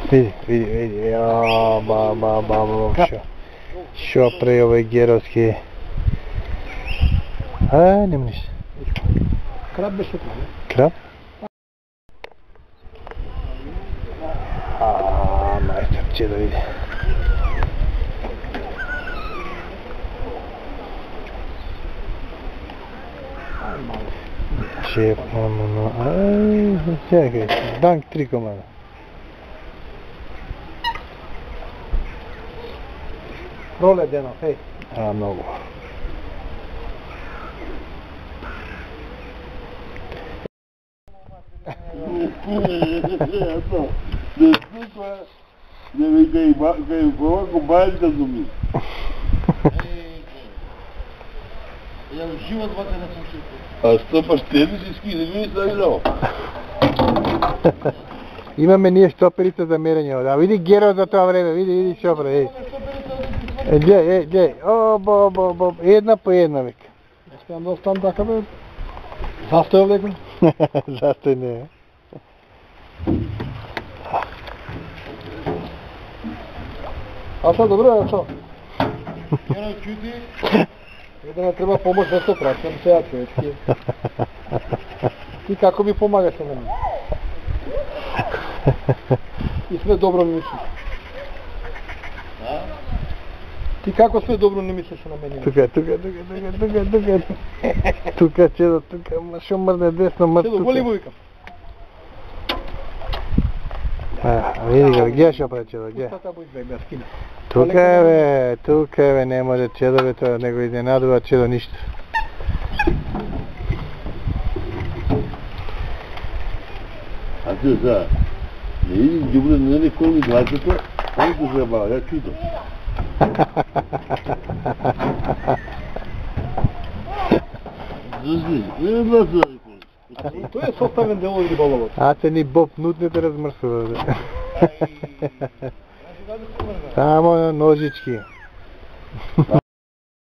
Vidi, šo pre ovaj gerovski. Nema ništa. Krab беше това, не? Krab? Majstor će da vidi. Šef, čekaj, dank 3 komada. Role deno, hej. Mnogo. Ne vidi kaj ovako baljka zumi. Ja u život vate ne sam čuo. A što pa štedišiški ne bi stavljao? Imаме ние štoperica za merenje ovdje, a vidi Gero za to vreme, vidi šopra, ej. Gdje, jedna po jedna vek. Ne smijem da ostanem така бе. Застoj овлеко? Zastoj ne. А що, добре, а що? Геро, чути? Jedan treba pomoć nešto praćam se ja čovječki. Ti kako mi pomagaš na meni? I sve dobro mi misliš. Ti kako sve dobro ne misliš na meni? Тука, Чедо, тука, ще мърне десно, мърт тука. Чедо, боли му викам. Види го, гдje ще прави Чедо, гдje? Тука е бе, не може Чедо бе, това не го изненадува Чедо нищо. А ти сега, не видиш добре, не колни гласата, ами го забава, я чудо. Зажди, не гласа да колни. Той е съставен дел от риболовът. Се ни Боб нутните размърсува. Само ножички.